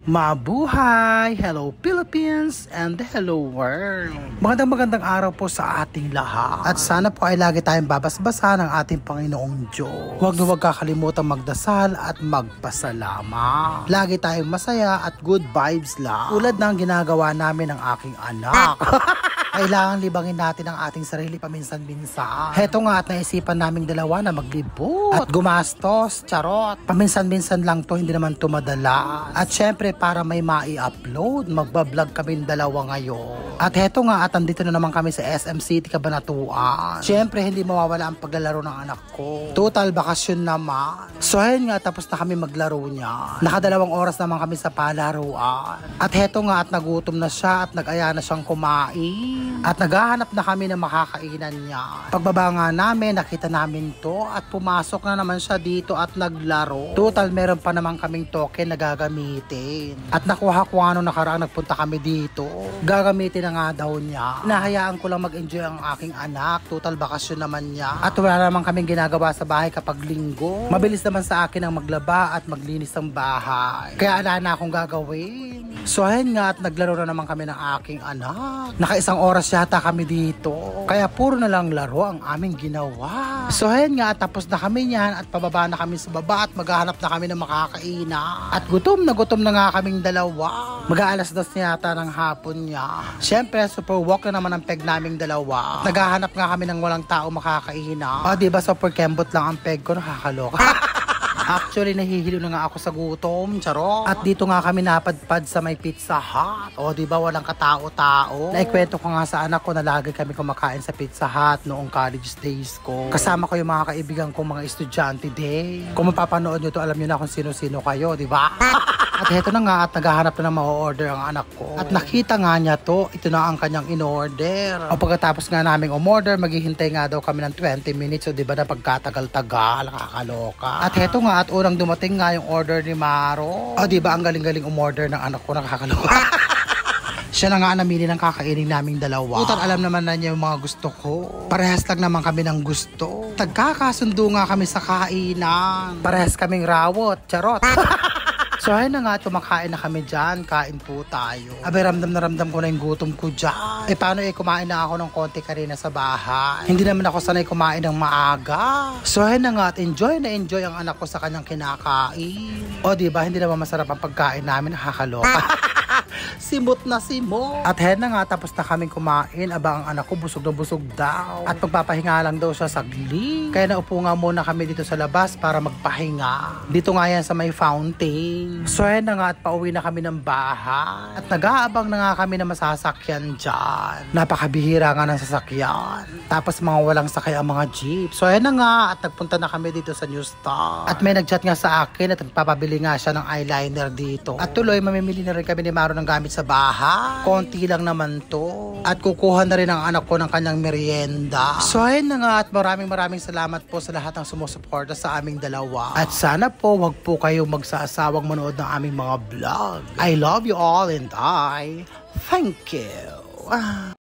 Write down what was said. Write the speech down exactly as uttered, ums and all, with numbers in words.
Mabuhay! Hello Philippines and hello world! Magandang magandang araw po sa ating lahat. At sana po ay lagi tayong babasbasa ng ating Panginoong Diyos. Huwag na huwag kakalimutan magdasal at magpasalamat. Lagi tayong masaya at good vibes lang. Tulad ng ginagawa namin ng aking anak. Kailangan libangin natin ang ating sarili paminsan-minsan. Heto nga at naisipan naming dalawa na maglibot at gumastos, charot. Paminsan-minsan lang to, hindi naman to madalas. At syempre para may mai-upload, magbablog kami dalawa ngayon. At heto nga at andito na naman kami sa S M City, Cabanatuan. Syempre hindi mawawala ang paglalaro ng anak ko. Total bakasyon naman. So ayun nga, tapos na kami maglaro niya. Nakadalawang oras naman kami sa palaruan. At heto nga at nagutom na siya at nag-aya na siyang kumain. At naghahanap na kami ng makakainan niya. Pagbaba nga namin, nakita namin to at pumasok na naman siya dito at naglaro. Total, meron pa naman kaming token na gagamitin. At nakuha ko nga nung nakaraan nagpunta kami dito. Gagamitin na nga daw niya. Nahayaan ko lang mag-enjoy ang aking anak. Total, bakasyon naman niya. At wala naman kaming ginagawa sa bahay kapag linggo. Mabilis naman sa akin ang maglaba at maglinis ng bahay. Kaya ala na akong gagawin. So ayun nga at naglaro na naman kami ng aking anak. Naka-isang oras yata kami dito. Kaya puro na lang laro ang aming ginawa. So ayun nga at tapos na kami niyan at pababa na kami sa baba at maghahanap na kami ng makakainan. At gutom na gutom na nga kaming dalawa. Mag-aalas dos na yata ng hapon niya. Siyempre super walk na naman ang peg naming dalawa. Naghahanap nga kami ng walang tao makakainan. O diba super kembot lang ang peg ko, nakakaloka. Actually, nahihilo na nga ako sa gutom, charot. At dito nga kami napadpad sa may Pizza Hut. O, di ba walang katao-tao? Naikwento ko nga sa anak ko na lagi kami kumakain sa Pizza Hut noong college days ko. Kasama ko yung mga kaibigan kong mga estudyante din. Kung mapapanood nyo to, alam nyo na kung sino-sino kayo, di ba? At heto na nga at naghahanap na ng ma-order ang anak ko. At nakita nga niya to, ito na ang kanyang in-order. O pagkatapos nga naming umorder, maghihintay nga daw kami ng twenty minutes. O di ba na pagkatagal-tagal, nakakaloka. At heto nga at unang dumating nga yung order ni Maro. O di ba ang galing-galing umorder ng anak ko, nakakaloka. Siya na nga namili ng kakainin naming dalawa. Utan alam naman na niya yung mga gusto ko. Parehas lang naman kami ng gusto. Tagkakasundo nga kami sa kainan. Parehas kaming rawot, charot. So ayun na nga, tumakain na kami dyan. Kain po tayo. Abay, ramdam na ramdam ko na yung gutom ko dyan. Eh paano eh, kumain na ako ng konti kanina sa bahay. Hindi naman ako sanay kumain ng maaga. So ayun na nga, at enjoy na enjoy ang anak ko sa kanyang kinakain. O diba, hindi naman masarap ang pagkain namin, nakakaloka. Simot na simot. At hen na nga, tapos na kaming kumain. Aba, ang anak ko busog na busog daw. At magpapahinga lang daw siya saglit. Kaya naupo nga muna kami dito sa labas para magpahinga. Dito nga yan sa may fountain. So hen na nga at pauwi na kami ng bahay. At nag-aabang na nga kami na masasakyan dyan. Napakabihira nga ng sasakyan. Tapos mga walang sakay ang mga jeep. So hen na nga at nagpunta na kami dito sa New Star. At may nagchat nga sa akin at nagpapabili nga siya ng eyeliner dito. At tuloy mamimili na rin kami ni Maro ng gamit sa bahay. Konti lang naman to. At kukuha na rin ang anak ko ng kanyang merienda. So ayun na nga at maraming maraming salamat po sa lahat ng sumusuporta sa aming dalawa. At sana po wag po kayo magsaasawang manood ng aming mga vlog. I love you all and I thank you.